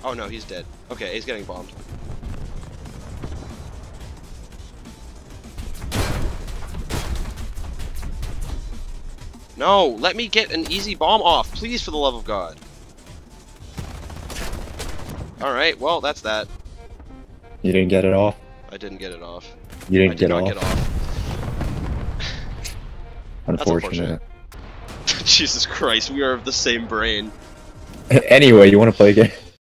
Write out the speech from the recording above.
Oh no, he's dead. Okay, he's getting bombed. No, let me get an easy bomb off, please, for the love of God. Alright, well, that's that. You didn't get it off? I didn't get it off. You didn't I did not get get off? off. Unfortunate. Jesus Christ, we are of the same brain. Anyway, you want to play a game?